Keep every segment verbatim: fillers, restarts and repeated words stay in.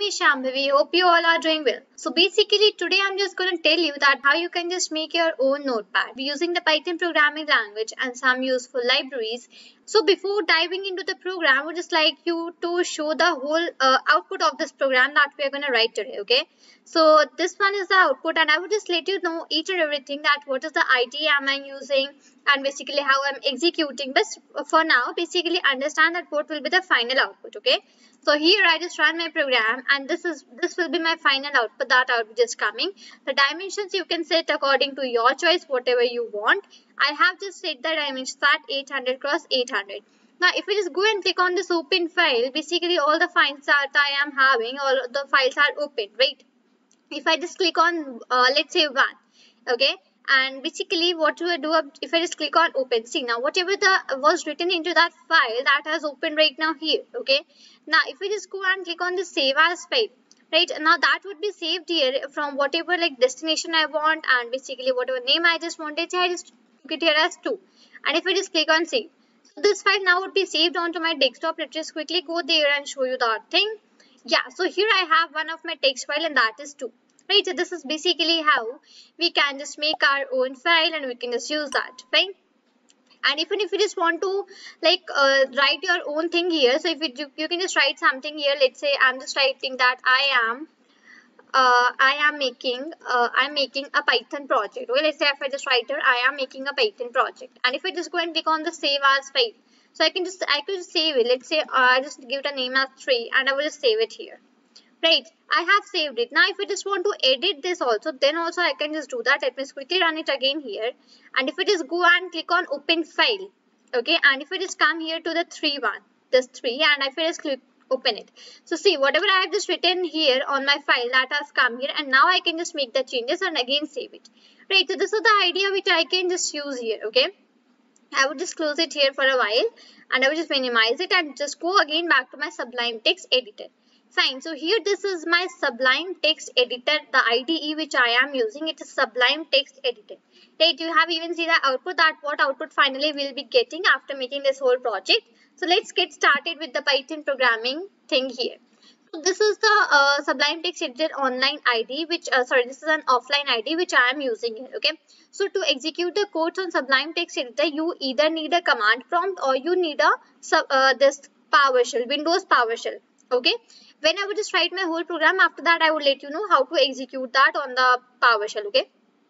is Shambhavi. Hope you all are doing well. So basically today I'm just going to tell you that how you can just make your own notepad using the Python programming language and some useful libraries. So before diving into the program, I would just like you to show the whole uh, output of this program that we are going to write today, okay? So this one is the output, and I would just let you know each and everything, that what is the I D E am I using and basically how I'm executing. But for now, basically understand that what will be the final output, okay? So here I just run my program, and this is this will be my final output that output is coming. The dimensions you can set according to your choice, whatever you want. I have just set the dimensions at eight hundred cross eight hundred. Now if we just go and click on this open file, basically all the files that I am having, all the files are open, right? If I just click on uh, let's say one, okay, and basically what do I do, if I just click on open, see now whatever the was written into that file, that has opened right now here, okay. Now if we just go and click on the save as file, right, now that would be saved here from whatever like destination I want, and basically whatever name I just wanted, I just took it here as two. And if I just click on save, so this file now would be saved onto my desktop. Let's just quickly go there and show you that thing. Yeah, so here I have one of my text file, and that is two, right? So this is basically how we can just make our own file, and we can just use that, fine. And even if you just want to like uh, write your own thing here, so if you, you can just write something here. Let's say I'm just writing that I am uh, I am making uh, I'm making a Python project. Okay, let's say if I just write here, I am making a Python project, and if I just go and click on the save as file, so I can just I could just save it. Let's say uh, I just give it a name as three, and I will just save it here. Right, I have saved it. Now if I just want to edit this also, then also I can just do that. Let me just quickly run it again here, and if I just go and click on open file, okay, and if I just come here to the three one, this three, and if I just click open it, so see whatever I have just written here on my file, that has come here, and now I can just make the changes and again save it. Right, so this is the idea which I can just use here, okay. I would just close it here for a while, and I would just minimize it and just go again back to my Sublime Text Editor. Fine, so here this is my Sublime Text Editor, the I D E which I am using. It is Sublime Text Editor. Right, you have even seen the output, that what output finally we'll be getting after making this whole project. So let's get started with the Python programming thing here. So this is the uh, Sublime Text Editor online I D, which uh, sorry, this is an offline I D which I am using here, okay. So to execute the codes on Sublime Text Editor, you either need a command prompt or you need a sub, uh, this PowerShell, Windows PowerShell, okay. When I would just write my whole program, after that I will let you know how to execute that on the PowerShell, okay.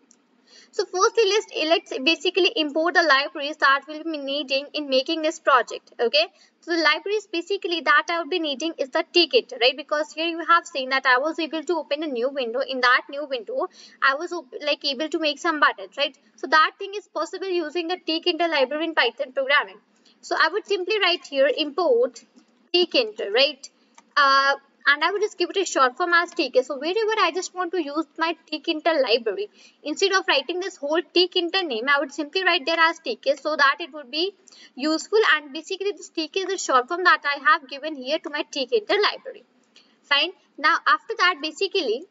So firstly, let's, let's basically import the libraries that we'll be needing in making this project, okay. So the libraries basically that I will be needing is the tkinter, right, because here you have seen that I was able to open a new window. In that new window, I was like able to make some buttons, right. So that thing is possible using the tkinter library in Python programming. So I would simply write here import tkinter, right. Uh, and I would just give it a short form as T K. So wherever I just want to use my tkinter library, instead of writing this whole tkinter name, I would simply write there as T K, so that it would be useful. And basically this T K is a short form that I have given here to my tkinter library. Fine. Now after that, basically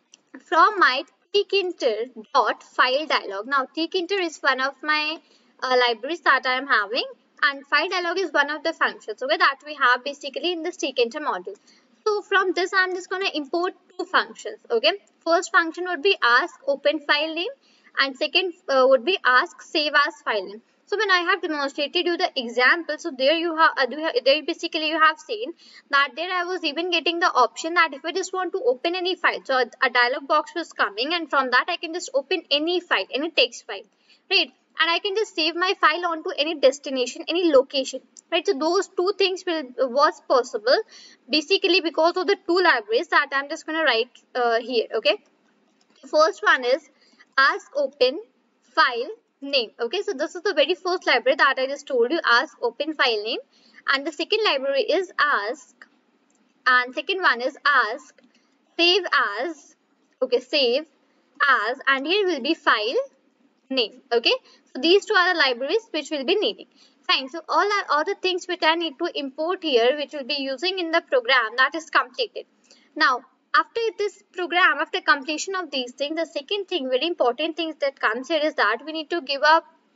from my tkinter dot file dialog. Now tkinter is one of my uh, libraries that I am having, and file dialog is one of the functions, okay, that we have basically in this tkinter module. So from this I'm just going to import two functions, okay. First function would be ask open file name, and second uh, would be ask save as file name. So when I have demonstrated you the example, so there you have uh, there basically you have seen that there I was even getting the option that if I just want to open any file, so a, a dialog box was coming, and from that I can just open any file, any text file, right. And I can just save my file onto any destination, any location, right. So those two things will was possible basically because of the two libraries that I'm just going to write uh, here, okay. The first one is ask open file name, okay. So this is the very first library that I just told you, ask open file name, and the second library is ask, and second one is ask save as, okay, save as, and here will be file name, okay. So these two are the libraries which we'll be needing. Fine. So all are all the things which I need to import here, which we'll be using in the program, that is completed. Now after this program, after completion of these things, the second thing, very important things that comes here is that we need to give a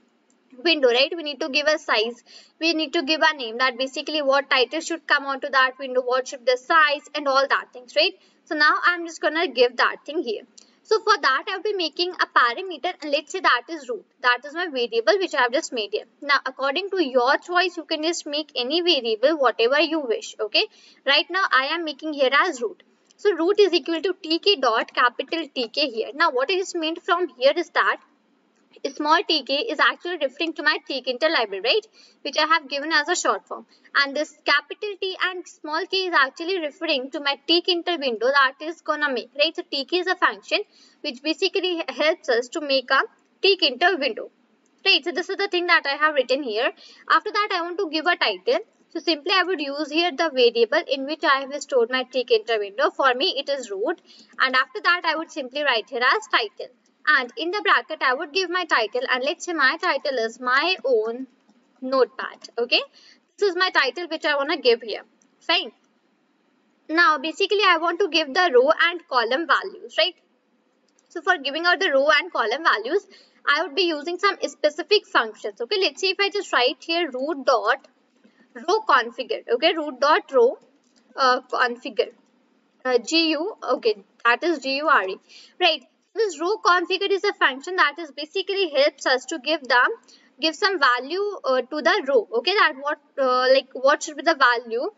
window, right? We need to give a size, we need to give a name, that basically what title should come onto that window, what should be the size and all that things, right? So now I'm just gonna give that thing here. So for that I'll be making a parameter, and let's say that is root. That is my variable which I have just made here. Now according to your choice, you can just make any variable whatever you wish. Okay, right now I am making here as root. So root is equal to tk dot capital T K here. Now what it is meant from here is that small tk is actually referring to my tkinter library, right, which I have given as a short form, and this capital T and small k is actually referring to my tkinter window that is gonna make, right? So tk is a function which basically helps us to make a tkinter window, right? So this is the thing that I have written here. After that I want to give a title. So simply I would use here the variable in which I have stored my tkinter window. For me it is root, and after that I would simply write here as title. And in the bracket I would give my title, and let's say my title is my own notepad. Okay, this is my title which I want to give here. Fine. Now basically I want to give the row and column values, right? So for giving out the row and column values, I would be using some specific functions. Okay, let's see if I just write here root dot row configure. Okay, root dot row uh, configure. Uh, gu, okay, that is G U R E, right? This row configure is a function that is basically helps us to give them give some value uh, to the row. Okay, that what uh, like what should be the value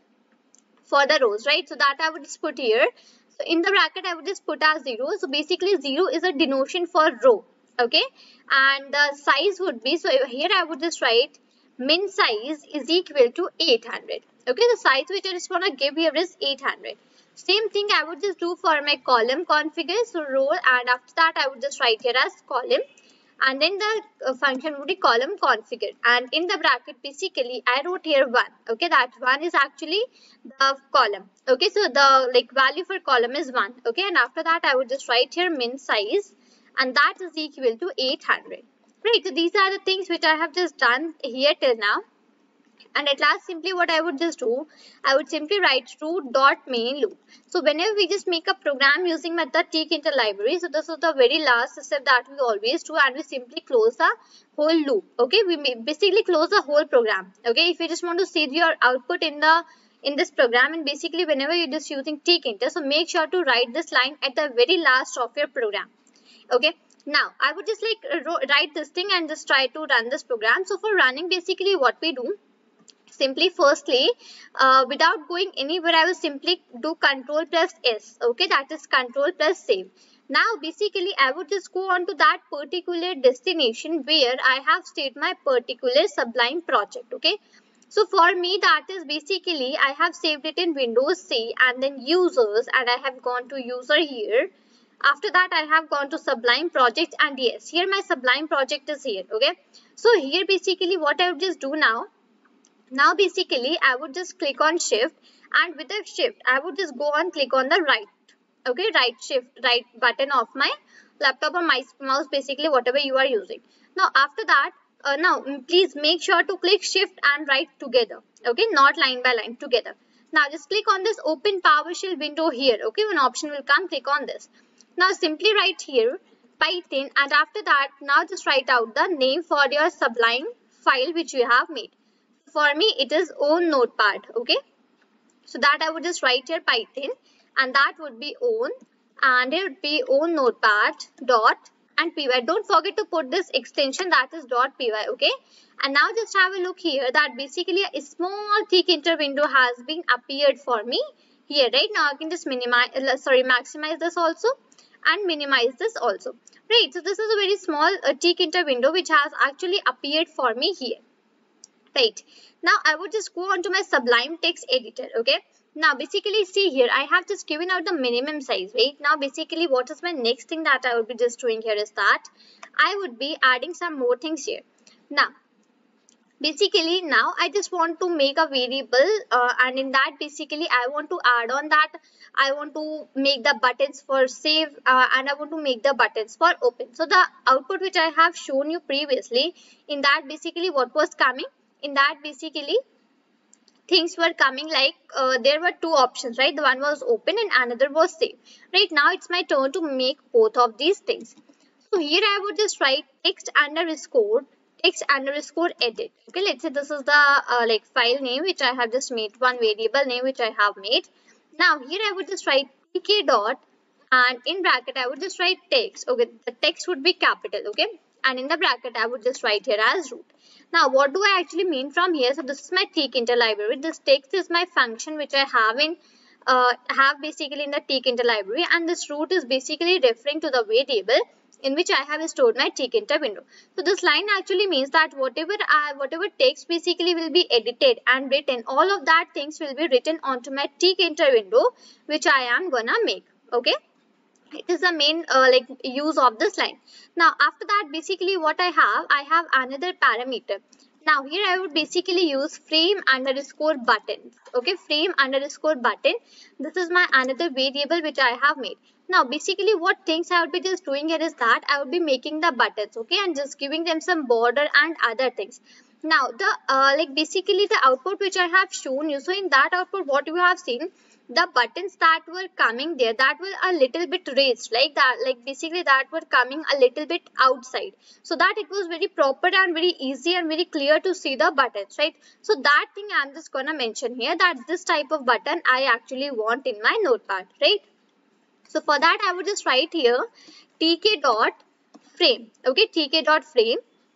for the rows, right? So that I would just put here. So in the bracket I would just put as zero. So basically zero is a denotation for row. Okay, and the size would be, so here I would just write min size is equal to eight hundred. Okay, the size which I just want to give here is eight hundred. Same thing I would just do for my column configure. So row, and after that I would just write here as column, and then the uh, function would be column configure, and in the bracket basically I wrote here one. Okay, that one is actually the column. Okay, so the like value for column is one. Okay, and after that I would just write here min size, and that is equal to eight hundred. Right, so these are the things which I have just done here till now. And at last simply what I would just do, I would simply write root dot main loop. So whenever we just make a program using method tkinter library, so this is the very last step that we always do, and we simply close the whole loop. Okay, we basically close the whole program. Okay, if you just want to see your output in the in this program, and basically whenever you're just using tkinter, so make sure to write this line at the very last of your program. Okay, now I would just like write this thing and just try to run this program. So for running, basically what we do, simply firstly uh, without going anywhere, I will simply do control plus S. Okay, that is control plus save. Now basically I would just go on to that particular destination where I have saved my particular Sublime project. Okay, so for me that is basically I have saved it in Windows C and then users, and I have gone to user here. After that I have gone to Sublime project, and yes, here my Sublime project is here. Okay, so here basically what I would just do now, Now basically I would just click on shift, and with the shift I would just go and click on the right, okay, right shift, right button of my laptop or my mouse, basically whatever you are using. Now after that, uh, now please make sure to click shift and right together, okay, not line by line, together. Now just click on this open PowerShell window here. Okay, one option will come, click on this. Now simply write here Python, and after that now just write out the name for your Sublime file which you have made. For me it is own notepad. Okay, so that I would just write here Python, and that would be own, and it would be own notepad dot and py. Don't forget to put this extension, that is dot py. Okay, and now just have a look here that basically a small tkinter window has been appeared for me here. Right now I can just minimize uh, sorry maximize this also and minimize this also. Right, so this is a very small uh, tkinter window which has actually appeared for me here. Right, now I would just go on to my Sublime text editor. Okay, now basically see here I have just given out the minimum size. Right, now basically what is my next thing that I would be just doing here is that I would be adding some more things here. Now basically now I just want to make a variable, uh, and in that basically I want to add on that I want to make the buttons for save, uh, and I want to make the buttons for open. So the output which I have shown you previously, in that basically what was coming, in that basically things were coming like uh, there were two options, right? The one was open and another was save. Right, now it's my turn to make both of these things. So here I would just write text underscore text underscore edit. Okay, let's say this is the uh, like file name which I have just made, one variable name which I have made. Now here I would just write tk dot, and in bracket I would just write text. Okay, the text would be capital. Okay, and in the bracket I would just write here as root. Now what do I actually mean from here? So this is my tkinter library. This text is my function which I have in uh, have basically in the tkinter library, and this root is basically referring to the variable in which I have stored my tkinter window. So this line actually means that whatever I, whatever text basically will be edited and written, all of that things will be written onto my tkinter window which I am gonna make. Okay, it is the main uh, like use of this line. Now after that, basically what I have, I have another parameter. Now here I would basically use frame underscore button. Okay, frame underscore button. This is my another variable which I have made. Now basically what things I would be just doing here is that I would be making the buttons, okay, and just giving them some border and other things. Now the uh, like basically the output which I have shown you, so in that output what you have seen, the buttons that were coming there, that were a little bit raised, like that, like basically that were coming a little bit outside, so that it was very proper and very easy and very clear to see the buttons, right? So that thing I'm just gonna mention here, that this type of button I actually want in my notepad, right? So for that I would just write here tk dot frame. Okay, tk dot frame.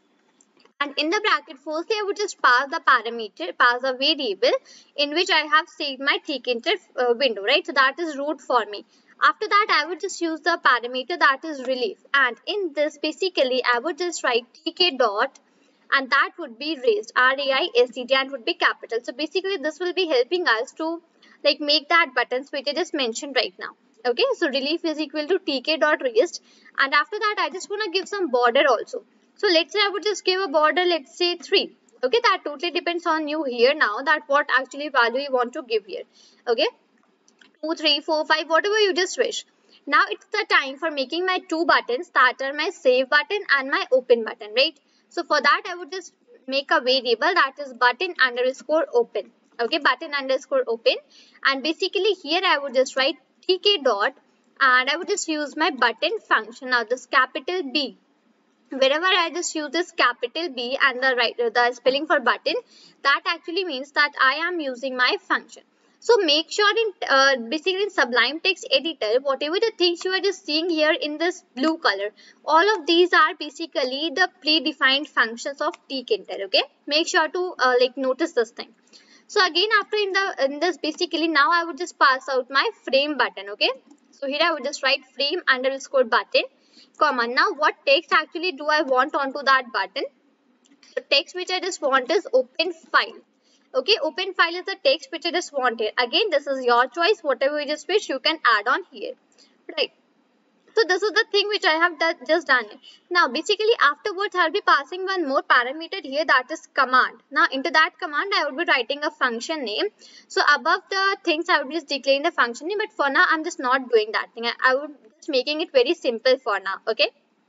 And in the bracket, firstly, I would just pass the parameter, pass a variable in which I have saved my tkinter uh, window, right? So that is root for me. After that, I would just use the parameter that is relief. And in this, basically, I would just write tk dot, and that would be raised, R A I S E D, and would be capital. So basically, this will be helping us to like make that buttons which I just mentioned right now. Okay, so relief is equal to tk dot raised, and after that, I just want to give some border also. So let's say I would just give a border, let's say three. Okay, that totally depends on you here now, that what actually value you want to give here. Okay, two, three, four, five, whatever you just wish. Now it's the time for making my two buttons, that are my save button and my open button, right? So for that I would just make a variable, that is button underscore open. Okay, button underscore open, and basically here I would just write tk dot, and I would just use my button function. Now this capital B, wherever I just use this capital B and the right the spelling for button, that actually means that I am using my function. So make sure in uh, basically in Sublime Text Editor, whatever the things you are just seeing here in this blue color, all of these are basically the predefined functions of tkinter. Okay, make sure to uh, like notice this thing. So again, after in the in this basically now I would just pass out my frame button. Okay, so here I would just write frame underscore button, comma. Now what text actually do I want onto that button? The text which I just want is open file. Okay, open file is the text which I just want here. Again, this is your choice, whatever you just wish you can add on here, right? So this is the thing which I have done, just done it. Now basically afterwards I will be passing one more parameter here, that is command. Now into that command I would be writing a function name. So above the things I would be just declaring the function name, but for now I'm just not doing that thing. I, I would just making it very simple for now. Okay.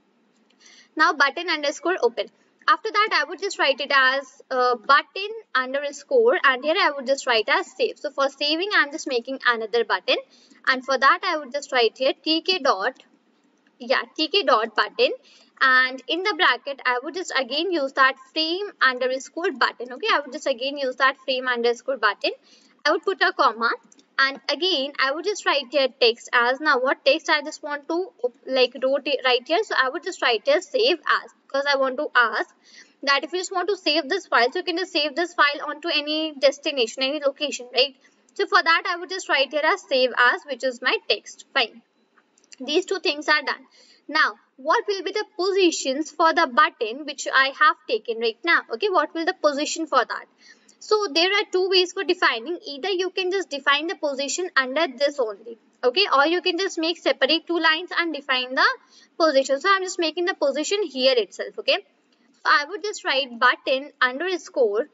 Now button underscore open. After that I would just write it as uh, button underscore, and here I would just write as save. So for saving I'm just making another button, and for that I would just write here tk dot, yeah, tk dot button, and in the bracket I would just again use that frame underscore button. Okay, I would just again use that frame underscore button. I would put a comma, and again I would just write here text as. Now what text I just want to like write here, so I would just write here save as, because I want to ask that if you just want to save this file, so you can just save this file onto any destination, any location, right? So for that I would just write here as save as, which is my text. Fine, these two things are done. Now what will be the positions for the button which I have taken right now? Okay, what will the position for that? So there are two ways for defining. Either you can just define the position under this only, okay, or you can just make separate two lines and define the position. So I'm just making the position here itself. Okay, so I would just write button underscore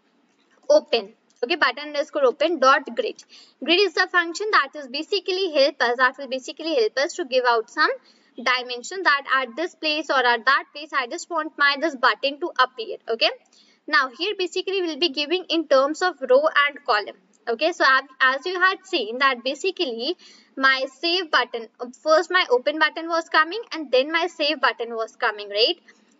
open. Okay, button underscore open dot grid. Grid is the function that is basically help us, that will basically help us to give out some dimension, that at this place or at that place I just want my this button to appear. Okay, now here basically we'll be giving in terms of row and column. Okay, so as you had seen that basically my save button, first my open button was coming and then my save button was coming, right?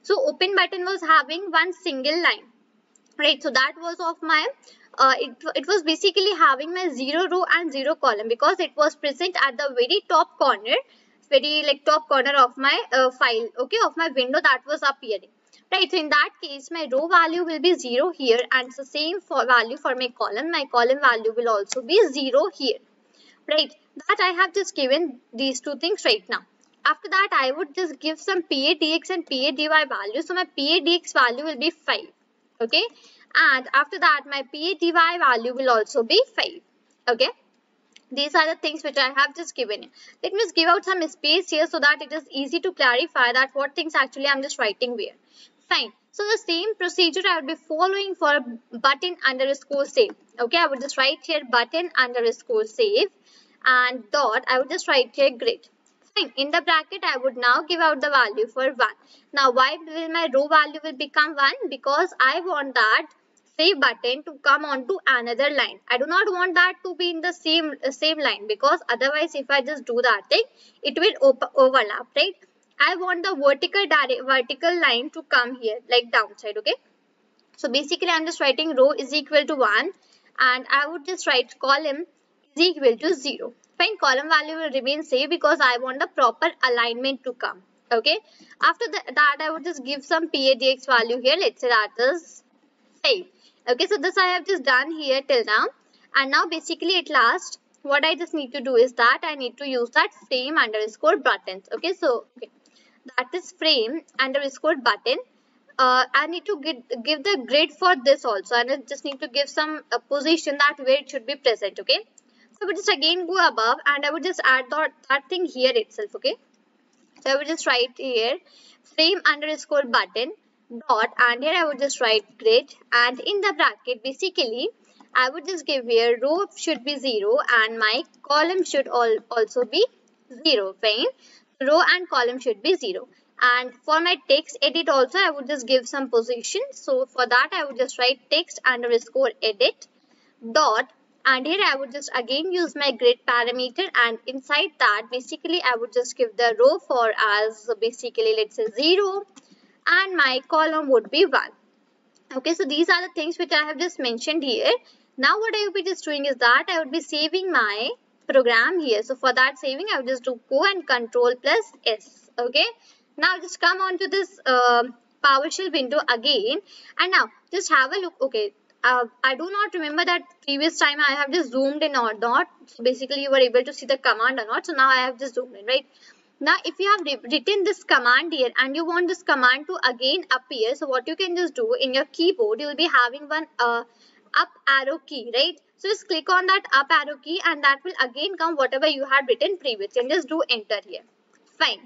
So open button was having one single line, right? So that was of my uh, it, it was basically having my zero row and zero column, because it was present at the very top corner, very like top corner of my uh, file, okay, of my window that was appearing, right? So in that case my row value will be zero here, and the same for value for my column, my column value will also be zero here, right? That I have just given these two things right now. After that I would just give some P A D X and P A D Y value. So my P A D X value will be five, okay, and after that my P A D Y value will also be five, okay. These are the things which I have just given in. Let me just give out some space here so that it is easy to clarify that what things actually I'm just writing where. Fine. So the same procedure I would be following for button underscore save. Okay, I would just write here button underscore save and dot. I would just write here grid. Fine. In the bracket, I would now give out the value for one. Now, why will my row value will become one? Because I want that save button to come onto another line. I do not want that to be in the same uh, same line, because otherwise if I just do that thing, it will overlap, right? I want the vertical direct vertical line to come here like downside, okay? So basically I'm just writing row is equal to one, and I would just write column is equal to zero. Fine, column value will remain same because I want the proper alignment to come, okay? After the, that I would just give some P A D X value here. Let's say that is five. Okay, so this I have just done here till now, and now basically at last what I just need to do is that I need to use that frame underscore buttons. Okay, so okay, that is frame underscore button. Uh, I need to give, give the grid for this also, and I just need to give some uh, position that where it should be present. Okay, so I would just again go above and I would just add that, that thing here itself. Okay, so I would just write here frame underscore button dot, and here I would just write grid, and in the bracket basically I would just give here row should be zero and my column should all also be zero. Fine, row and column should be zero. And for my text edit also I would just give some position. So for that I would just write text underscore edit dot, and here I would just again use my grid parameter, and inside that basically I would just give the row for as basically let's say zero, and my column would be one. Okay, so these are the things which I have just mentioned here. Now what I would be just doing is that I would be saving my program here. So for that saving I would just do go and control plus S. Okay, now just come on to this uh, PowerShell window again, and now just have a look. Okay, uh, I do not remember that previous time I have just zoomed in or not. So basically you were able to see the command or not. So now I have just zoomed in, right? Now if you have written this command here and you want this command to again appear, so what you can just do in your keyboard, you will be having one uh, up arrow key, right? So just click on that up arrow key and that will again come whatever you had written previously, and just do enter here. Fine.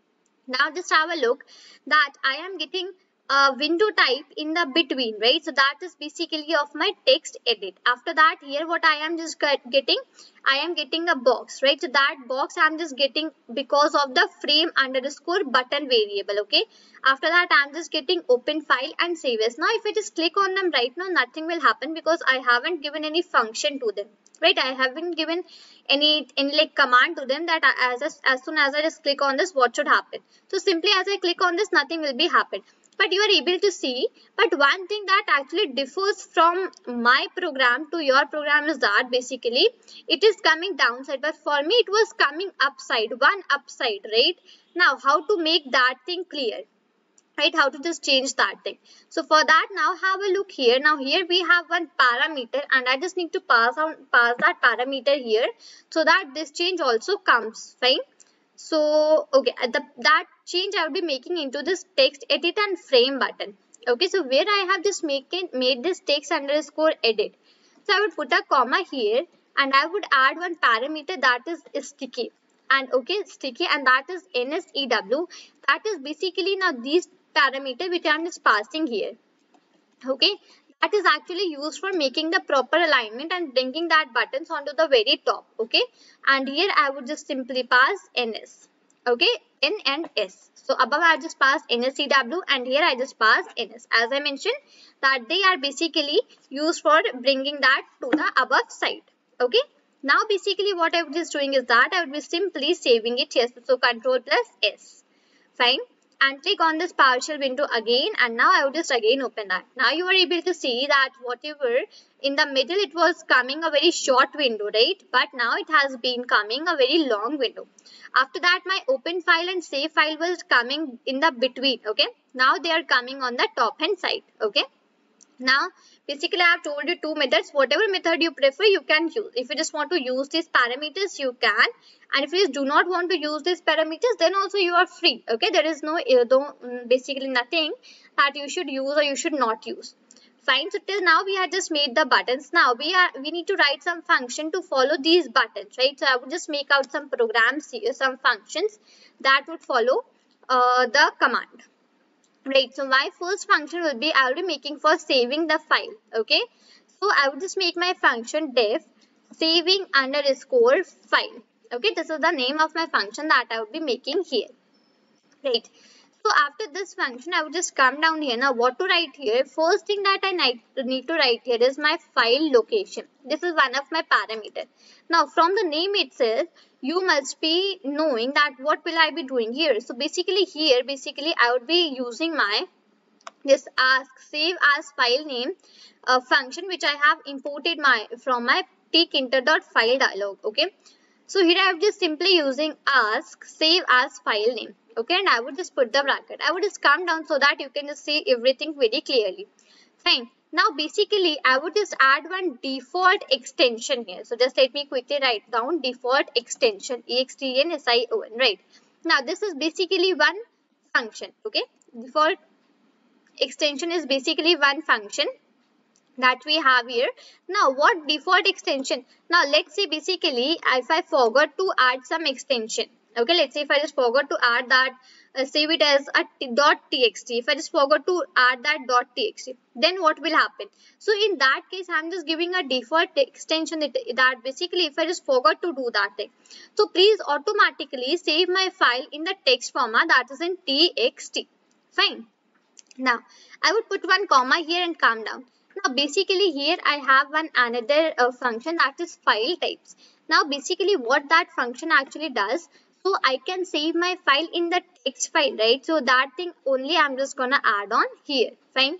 Now just have a look that I am getting a window type in the between, right? So that is basically of my text edit. After that here what I am just getting, I am getting a box, right? So that box I am just getting because of the frame underscore button variable, okay? After that I am just getting open file and save as. Now if I just click on them right now, nothing will happen because I haven't given any function to them, right? I haven't given any any like command to them that as as soon as I just click on this, what should happen. So simply as I click on this, nothing will be happen. But you are able to see, but one thing that actually differs from my program to your program is that basically it is coming downside, but for me it was coming upside, one upside, right? Now how to make that thing clear, right? How to just change that thing. So for that, now have a look here. Now here we have one parameter and I just need to pass on pass that parameter here so that this change also comes. Fine. So okay, the that change I will be making into this text edit and frame button. Okay, so where I have just making made this text underscore edit. So I would put a comma here and I would add one parameter that is sticky. And okay, sticky, and that is N S E W. That is basically now these parameter which I am just passing here. Okay, that is actually used for making the proper alignment and bringing that buttons onto the very top. Okay, and here I would just simply pass N S. Okay, N and S. So above I just passed N S E W and here I just passed N S. As I mentioned that they are basically used for bringing that to the above side. Okay. Now basically what I would just doing is that I would be simply saving it here. So control plus S. Fine. and click on this partial window again, and now I would just again open that. Now you are able to see that whatever in the middle it was coming a very short window, right? But now it has been coming a very long window. After that my open file and save file was coming in the between, okay? Now they are coming on the top hand side, okay? Now, basically I have told you two methods. Whatever method you prefer, you can use. If you just want to use these parameters, you can. And if you do not want to use these parameters, then also you are free. Okay, there is no, uh, basically nothing that you should use or you should not use. Fine. So till now we have just made the buttons. Now we are we need to write some function to follow these buttons, right? So I would just make out some programs here, some functions that would follow uh, the command. Right, so my first function will be I will be making for saving the file. Okay, so I would just make my function def saving underscore file. Okay, this is the name of my function that I would be making here. Right, so after this function I would just come down here. Now what to write here? First thing that I need to write here is my file location. This is one of my parameters. Now from the name itself, you must be knowing that what will I be doing here. So basically here, basically I would be using my this ask save as file name uh, function, which I have imported my from my tkinter.file dialog. Okay, so here I am just simply using ask save as file name. Okay, and I would just put the bracket. I would just come down so that you can just see everything very clearly. Fine. Now basically I would just add one default extension here. So just let me quickly write down default extension E X T N S I O N, right? Now this is basically one function, okay? Default extension is basically one function that we have here. Now what default extension? Now let's say basically if I forgot to add some extension. Okay, let's say if I just forgot to add that, uh, save it as a .txt. If I just forgot to add that .txt, then what will happen? So in that case, I'm just giving a default extension that, that basically if I just forgot to do that thing. So please automatically save my file in the text format that is in txt. Fine. Now I would put one comma here and calm down. Now basically here I have one another uh, function that is file types. Now basically what that function actually does, so I can save my file in the text file, right? So that thing only I'm just gonna add on here. Fine.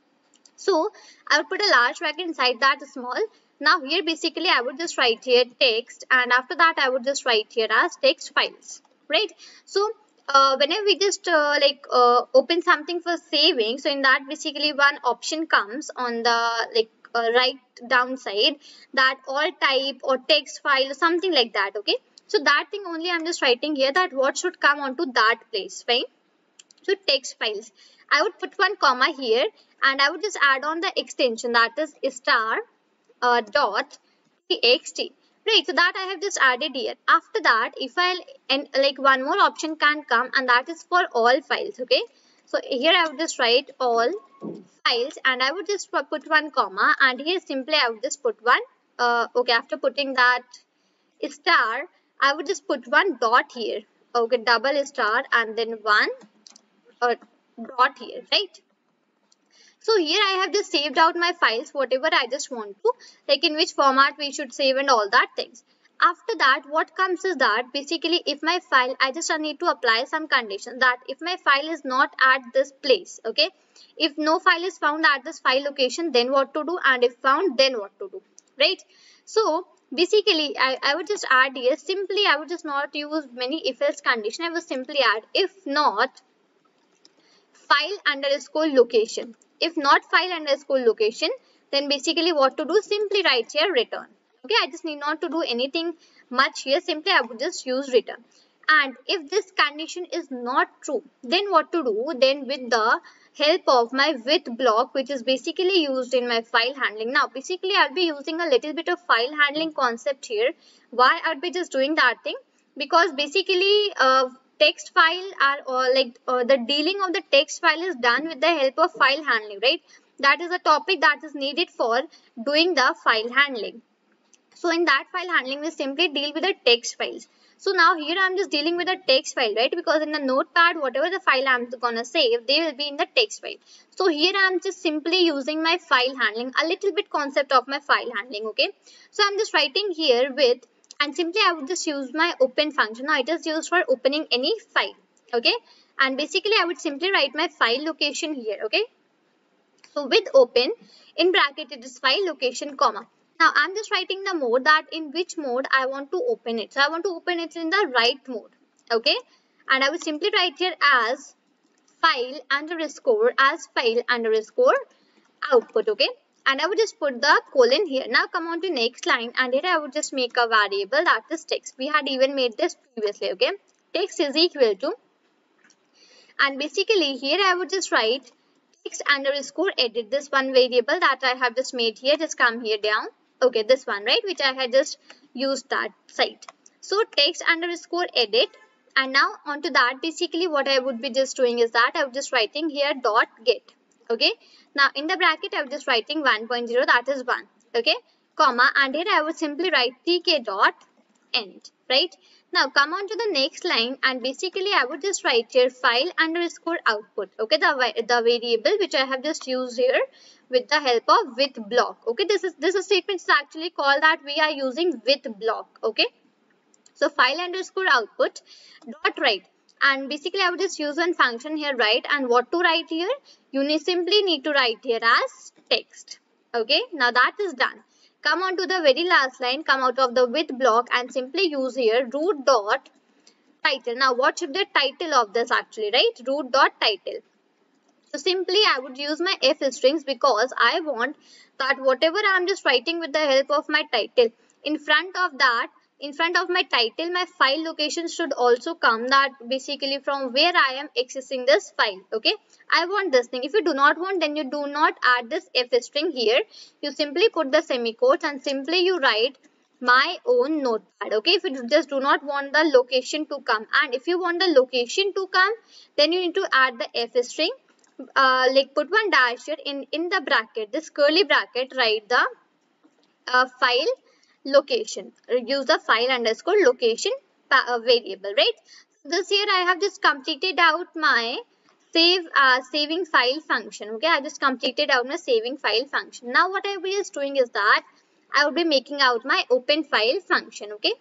So I would put a large bracket inside that small. Now here basically I would just write here text, and after that I would just write here as text files, right? So uh, whenever we just uh, like uh, open something for saving, so in that basically one option comes on the like uh, right down side, that all type or text file or something like that. Okay, so that thing only I'm just writing here, that what should come onto that place. Fine. So text files, I would put one comma here, and I would just add on the extension that is star uh, dot txt. Right, so that I have just added here. After that, if I and like one more option can come, and that is for all files. Okay, so here I would just write all files, and I would just put one comma, and here simply I would just put one uh, okay, after putting that star, I would just put one dot here. Okay, double star and then one uh, dot here, right? So here I have just saved out my files, whatever I just want to, like in which format we should save and all that things. After that, what comes is that basically if my file, I just need to apply some condition that if my file is not at this place, okay, if no file is found at this file location, then what to do, and if found, then what to do, right? So basically I, I would just add here, simply I would just not use many if else condition, I would simply add if not file underscore location. If not file underscore location, then basically what to do, simply write here return. Okay, I just need not to do anything much here, simply I would just use return. And if this condition is not true, then what to do, then with the help of my with block, which is basically used in my file handling. Now basically I'll be using a little bit of file handling concept here. Why I'll be just doing that thing? Because basically uh, text file are or like uh, the dealing of the text file is done with the help of file handling, right? That is a topic that is needed for doing the file handling. So in that file handling, we simply deal with the text files. So now here I'm just dealing with a text file, right? Because in the notepad, whatever the file I'm gonna save, they will be in the text file. So here I'm just simply using my file handling, a little bit concept of my file handling, okay? So I'm just writing here with, and simply I would just use my open function. Now it is used for opening any file, okay? And basically I would simply write my file location here. Okay, so with open in bracket it is file location comma. Now I'm just writing the mode, that in which mode I want to open it. So I want to open it in the write mode. Okay, and I would simply write here as file underscore as file underscore output. Okay, and I would just put the colon here. Now come on to next line, and here I would just make a variable, that is text. We had even made this previously. Okay, text is equal to, and basically here I would just write text underscore edit, this one variable that I have just made here. Just come here down. Okay, this one, right, which I had just used that site. So text underscore edit, and now onto that basically what I would be just doing is that I would just writing here dot get. Okay, now in the bracket I would just writing one point zero, that is one. Okay, comma, and here I would simply write tk dot end. Right, now come on to the next line, and basically I would just write here file underscore output. Okay, the, the variable which I have just used here with the help of with block. Okay, this is this is statement is actually called that we are using with block. Okay, so file underscore output dot write, and basically I would just use one function here, write, and what to write here, you need simply need to write here as text. Okay, now that is done. Come on to the very last line, come out of the with block and simply use here root dot title. Now what should the title of this actually, right? Root dot title. So simply I would use my f strings, because I want that whatever I am just writing with the help of my title, in front of that, in front of my title, my file location should also come, that basically from where I am accessing this file. Okay, I want this thing. If you do not want, then you do not add this f string here. You simply put the semicolons and simply you write my own notepad. Okay, if you just do not want the location to come, and if you want the location to come, then you need to add the f string. Uh, like put one dash here in in the bracket, this curly bracket, write the uh, file location. Use the file underscore location uh, variable, right? This here I have just completed out my save uh, saving file function. Okay, I just completed out my saving file function. Now what I will be just doing is that I will be making out my open file function. Okay,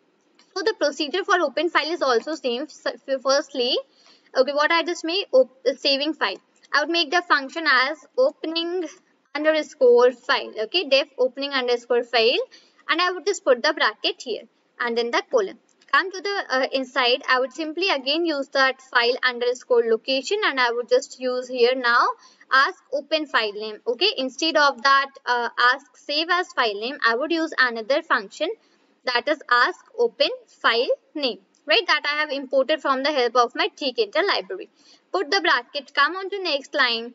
so the procedure for open file is also same. Firstly, okay, what I just made, saving file, I would make the function as opening underscore file. Okay, def opening underscore file, and I would just put the bracket here and then the colon. Come to the uh, inside, I would simply again use that file underscore location, and I would just use here now ask open file name. Okay, instead of that uh, ask save as file name, I would use another function, that is ask open file name, right, that I have imported from the help of my tkinter library. Put the bracket, come on to next line,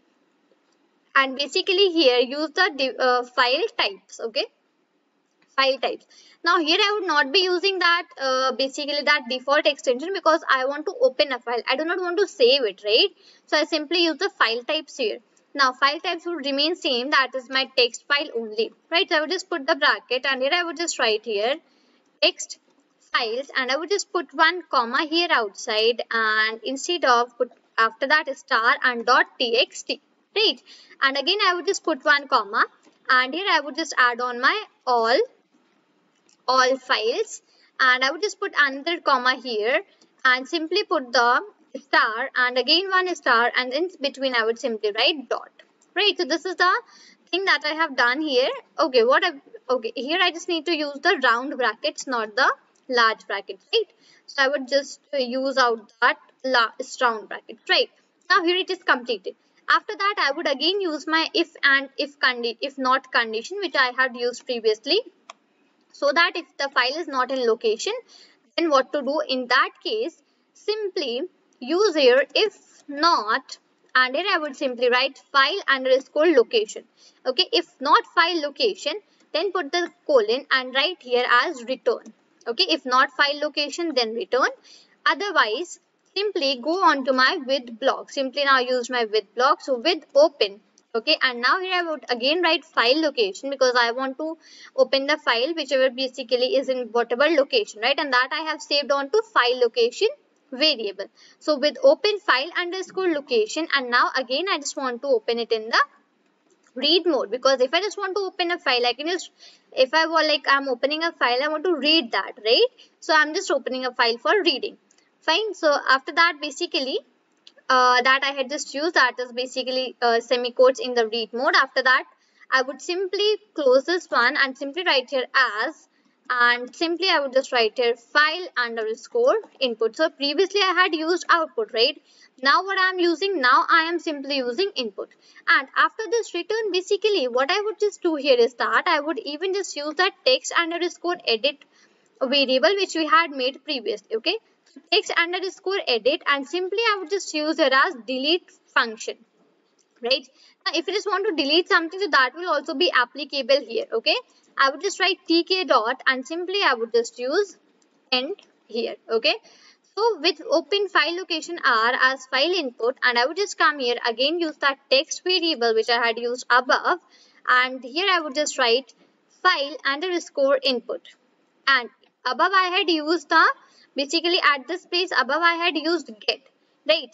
and basically here use the uh, file types. Okay, file types. Now here I would not be using that uh, basically that default extension, because I want to open a file. I do not want to save it, right? So I simply use the file types here. Now file types would remain same, that is my text file only, right? So I would just put the bracket, and here I would just write here text files, and I would just put one comma here outside, and instead of put after that star and dot txt, right? And again I would just put one comma, and here I would just add on my all all files, and I would just put another comma here and simply put the star and again one star, and in between I would simply write dot, right? So this is the thing that I have done here. Okay, what I okay here I just need to use the round brackets, not the large brackets, right? So I would just use out that last round bracket, right? Now here it is completed. After that I would again use my if and if condi if not condition, which I had used previously, so that if the file is not in location, then what to do in that case, simply use here if not, and here I would simply write file underscore location. Okay, if not file location, then put the colon and write here as return. Okay, if not file location, then return. Otherwise, simply go on to my with block. Simply now use my with block. So with open. Okay, and now here I would again write file location, because I want to open the file whichever basically is in whatever location, right? And that I have saved on to file location variable. So with open file underscore location, and now again I just want to open it in the read mode, because if I just want to open a file, I can just, if I were like I'm opening a file, I want to read that, right? So I'm just opening a file for reading. Fine. So after that basically uh, that I had just used, that is basically uh, semicolons in the read mode. After that, I would simply close this one and simply write here as, and simply I would just write here file underscore input. So previously I had used output, right? Now what I am using, now I am simply using input. And after this return, basically what I would just do here is that I would even just use that text underscore edit variable which we had made previously. Okay, so text underscore edit, and simply I would just use it as delete function, right? Now if you just want to delete something, so that will also be applicable here. Okay, I would just write tk dot and simply I would just use end here. Okay, so with open file location r as file input, and I would just come here again, use that text variable which I had used above, and here I would just write file underscore input. And above I had used the, basically at this place above I had used get, right?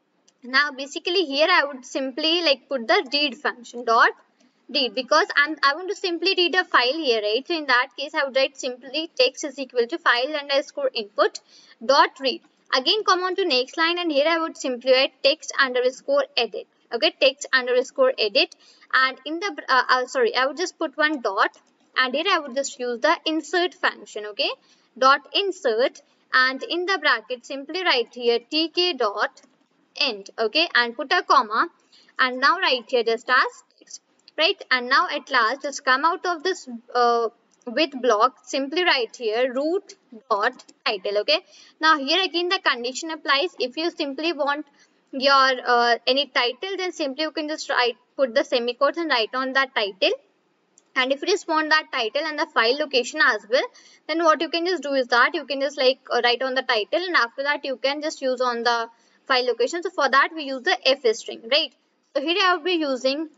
Now basically here I would simply like put the read function dot read, because I'm, I want to simply read a file here, right? So in that case I would write simply text is equal to file underscore input dot read. Again come on to next line, and here I would simply write text underscore edit. Okay, text underscore edit, and in the uh, uh, sorry I would just put one dot, and here I would just use the insert function. Okay, dot insert, and in the bracket simply write here tk dot end. Okay, and put a comma, and now write here just as text, right? And now at last just come out of this uh, with block, simply write here root dot title. Okay, now here again the condition applies. If you simply want your uh, any title, then simply you can just write, put the semicolon and write on that title. And if you just want that title and the file location as well, then what you can just do is that you can just like uh, write on the title, and after that you can just use on the file location. So for that we use the f string, right? So here I will be using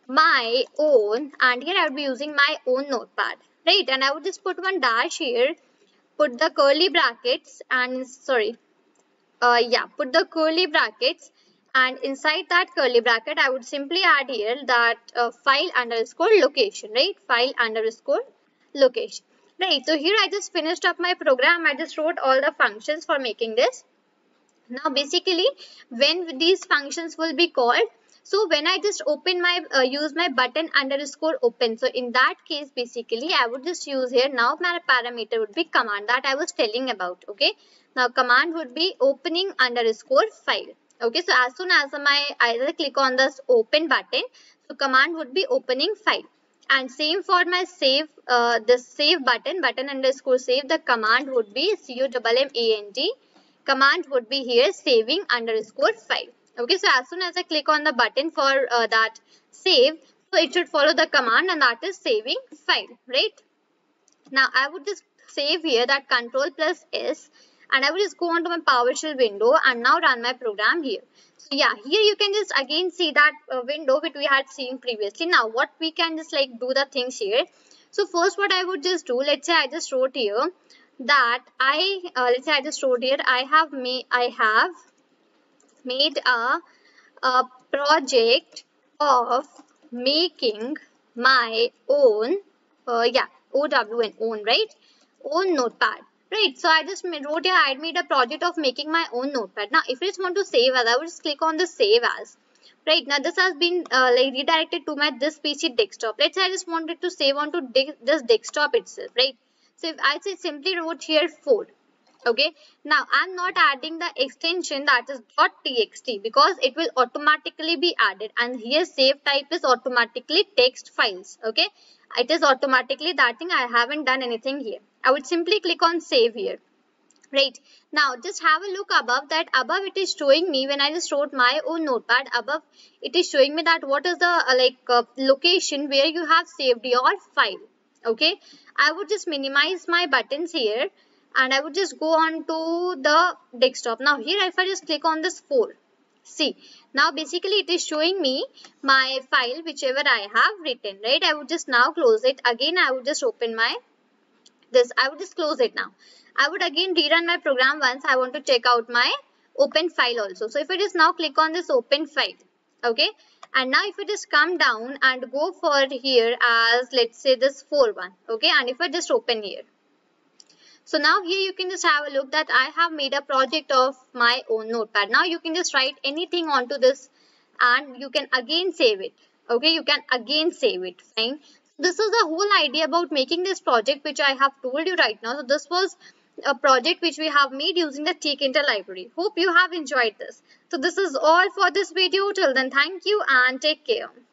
my own, and here I will be using my own notepad, right? And I would just put one dash here, put the curly brackets, and sorry, uh, yeah, put the curly brackets, and inside that curly bracket I would simply add here that uh, file underscore location, right? File underscore location, right? So here I just finished up my program. I just wrote all the functions for making this. Now basically when these functions will be called, so when I just open my uh, use my button underscore open, so in that case basically I would just use here, now my parameter would be command that I was telling about. Okay, now command would be opening underscore file. Okay, so as soon as my either click on this open button, so command would be opening file. And same for my save, uh, the save button, button underscore save, the command would be C O M M A N D, command would be here saving underscore file. Okay, so as soon as I click on the button for uh, that save, so it should follow the command, and that is saving file, right? Now I would just save here that control plus S, and I will just go on to my PowerShell window and now run my program here. So yeah, here you can just again see that uh, window which we had seen previously. Now what we can just like do the things here. So first what I would just do, let's say I just wrote here that I uh, let's say I just wrote here I have made I have made a, a project of making my own uh, yeah O W N own, right? Own notepad, right? So I just made, wrote here I made a project of making my own notepad. Now if you just want to save as, I would just click on the save as. Right, now this has been uh, like redirected to my this P C desktop. Let's say I just wanted to save onto this desktop itself, right? So if I say simply wrote here four, okay, now I'm not adding the extension that is .txt because it will automatically be added, and here save type is automatically text files. Okay, it is automatically that thing. I haven't done anything here. I would simply click on save here. Right, now just have a look above that. Above it is showing me when I just wrote my own notepad, above it is showing me that what is the uh, like uh, location where you have saved your file. Okay, I would just minimize my buttons here and I would just go on to the desktop. Now here if I just click on this four, see, now basically it is showing me my file whichever I have written, right? I would just now close it. Again I would just open my this, I would just close it. Now I would again rerun my program once I want to check out my open file also. So if I just now click on this open file, okay, and now if I just come down and go for here as let's say this four one, okay, and if I just open here, So now here you can just have a look that I have made a project of my own notepad. Now you can just write anything onto this and you can again save it. Okay, you can again save it. Fine. This is the whole idea about making this project which I have told you right now. So this was a project which we have made using the Tkinter library. Hope you have enjoyed this. So this is all for this video. Till then, thank you and take care.